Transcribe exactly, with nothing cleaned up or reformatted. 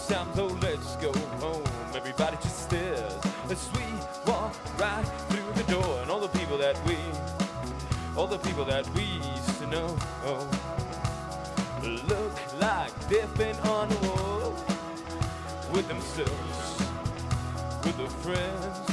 time, so let's go home. Everybody just stares as we walk right through the door. And all the people that we, all the people that we used to know, oh, look like they've been on the wall with themselves, with their friends.